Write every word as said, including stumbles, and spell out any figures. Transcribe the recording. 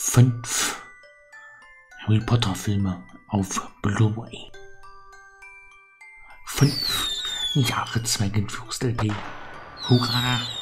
Fünf Harry Potter Filme auf Blu-ray. Fünf Jahre Zeugenfüchs-L P. Hurra!